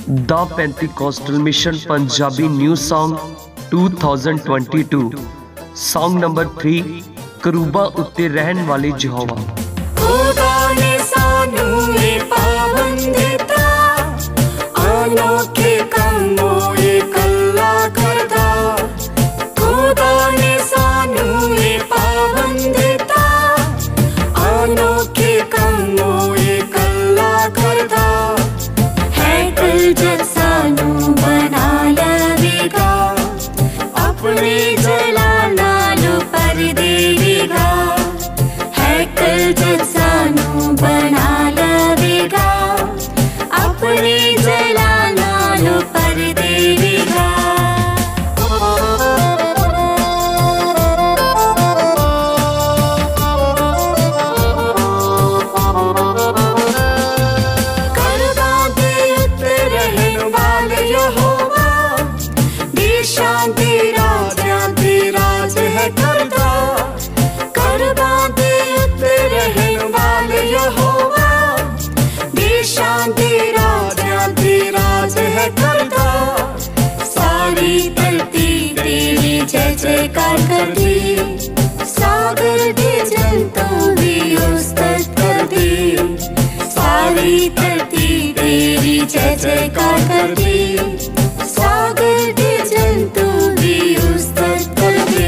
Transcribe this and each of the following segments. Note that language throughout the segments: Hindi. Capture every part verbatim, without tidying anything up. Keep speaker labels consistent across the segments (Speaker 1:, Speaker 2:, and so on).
Speaker 1: The Pentecostal mission Punjabi new song two thousand twenty two song number three करूबा उत्ते रहन वाले यहोवा।
Speaker 2: खुदा ने सानू ये पाबंद दिता अनोखे कम्मों ये कल्ला करदा। खुदा ने सानू ये पाबंद दिता अनोखे कम्मों ये कल्ला करदा। है कल जब सानू बना लवेगा अपने जलाल नालों पर देवेगा। है कल जब सानू बना लवेगा अपने जलाल नालों पर देवेगा। करदा दे उत्ते रहन वाले यहोवा देशां दे राजां दे राज है करदा। करदा दे उत्ते रहन वाले यहोवा देशां दे राजां दे राज है करदा। सारी धरती तेरी जय जयकार करदी सागर दे जंतु भी उस्तत करदी। सारी धरती तेरी जय जयकार करदी सागर दे जंतु भी उस्तत करदी।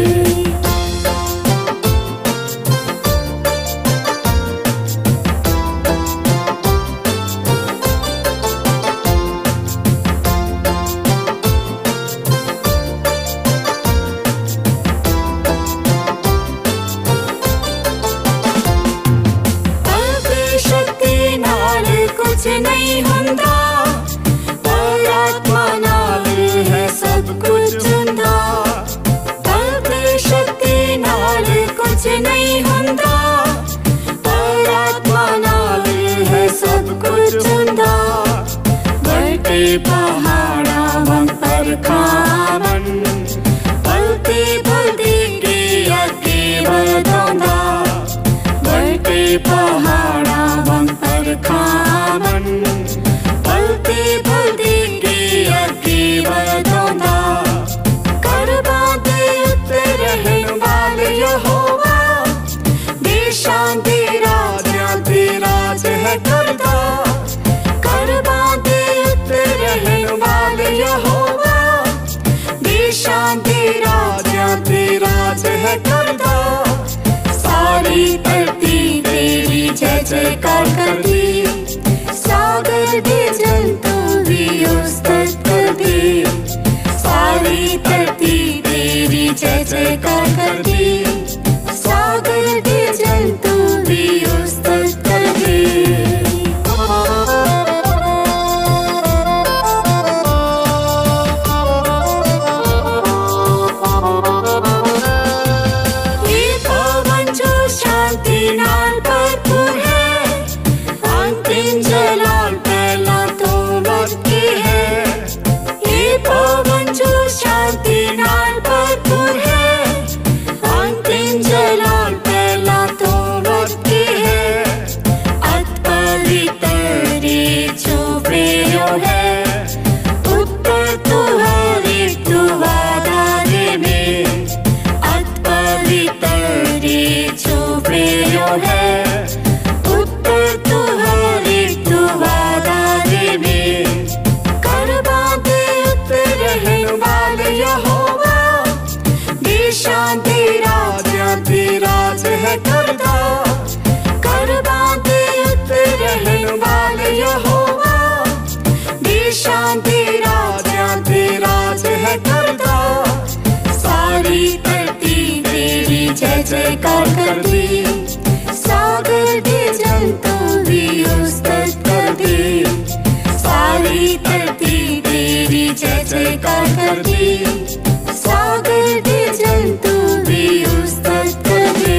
Speaker 2: कुछ नहीं हुंदा पर आत्मा नाल है सब कुछ हुंदा। पर शक्ति नाल कुछ नहीं हुंदा पर आत्मा नाल है सब कुछ हुंदा। बढ़ते पहाड़ा वन पर खावन पलते पलते के आगे बढ़ांदा। बढ़ते पहाड़ा वन पर खावन पलते पलते के आगे बढ़ांदा। करदा दे उत्ते रहन वाले यहोवा देशां दे राजां दे राज है करदा। करदा दे उत्ते रहन वाले यहोवा देशां दे राजां दे राज है करदा। सारी धरती तेरी जय जयकार करदी सागर दे जंतु भी उस्तत करदी। सारी धरती तेरी जय जयकार करदी सागर दे जंतु भी उस्तत करदी। शांति नाल भरपूर है अंतिम जलाल पहला तो वक्त है। ये पवन जो शांति नाल भरपूर है अंतिम जलाल पहला तो वक्त है। अत पवित्र जो प्रियो है उत्तर तुम्हारे तो वादा दे में। अत पवित्र जो प्रियो है उत्तर तुम्हारे तो वादा दे में। करदा दे उत्ते रहन वाले यहोवा देशां दे राजां दे राज है करदा। करदा दे उत्ते रहन वाले यहोवा देशां दे राजां दे राज है करदा। सारी धरती तेरी जय जयकार करदी सागर दे जंतु भी उस्तत करदी। सारी धरती तेरी जय जयकार करदी सागर दे जंतु भी उस्तत करदी।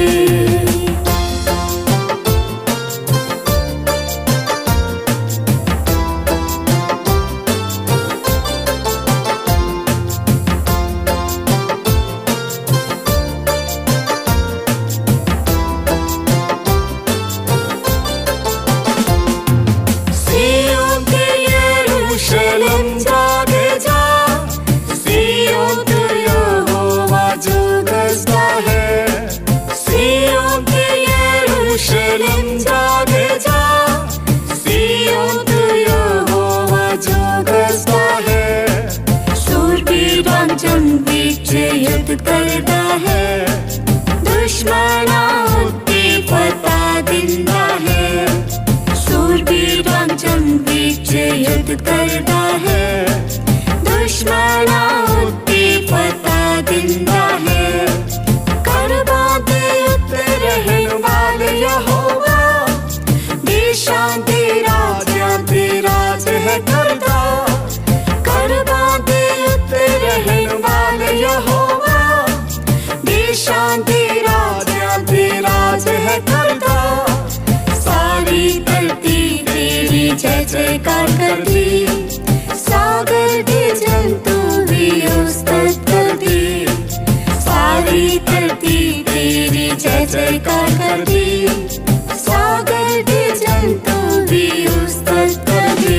Speaker 2: करदा है दुश्मना उत्ते पता दिंदा है करबा दे उत्ते रहन वाले यहोवा देशां दे राजां दे राज है करदा करबा दे उत्ते रहन वाले यहोवा देशां दे राजां दे राज है करदा सारी धरती तेरी जय जयकार करदी सागर दे जंतु भी उस्तत करदी सारी धरती तेरी जय जयकार करदी सागर दे जंतु भी उस्तत करदी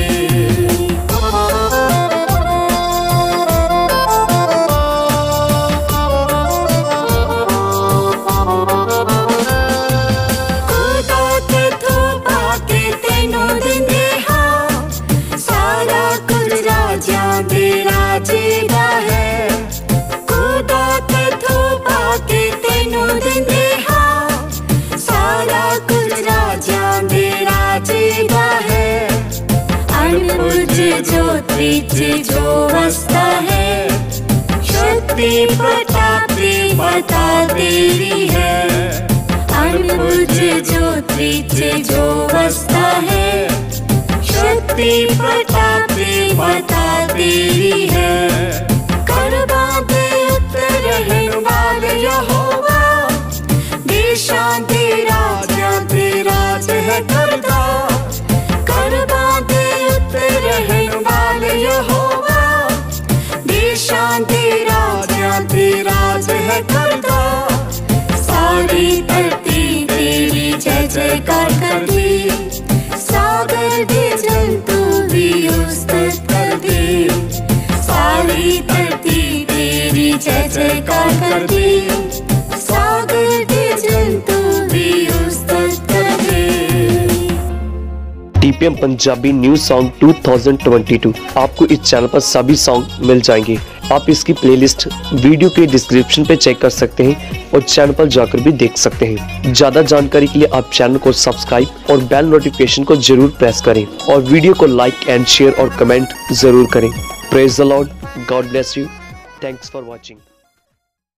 Speaker 2: जो त्रिज जो वस्ता है शक्ति प्रताप बता तेरी है अनबुझ जो त्रिज जो वस्ता है शक्ति प्रताप बता तेरी है करबा दे उत्ते रहन वाले यहोवा देशां दे राजां दे राज है करदा करबा दे उत्ते रहन वाले यहोवा देशां दे राजां दे राज है करदा सारी धरती तेरी जय जयकार करदी सागर दे जंतु भी उस्तत करदी सारी धरती तेरी जय जयकार करदी सागर दे जंतु भी उस्तत करदी।
Speaker 1: टीपीएम पंजाबी न्यू सॉन्ग दो हज़ार बाईस आपको इस चैनल पर सभी सॉन्ग मिल जाएंगे। आप इसकी प्लेलिस्ट वीडियो के डिस्क्रिप्शन पे चेक कर सकते हैं और चैनल पर जाकर भी देख सकते हैं। ज्यादा जानकारी के लिए आप चैनल को सब्सक्राइब और बेल नोटिफिकेशन को जरूर प्रेस करें और वीडियो को लाइक एंड शेयर और कमेंट जरूर करें। Praise the lord, god bless you, thanks for watching.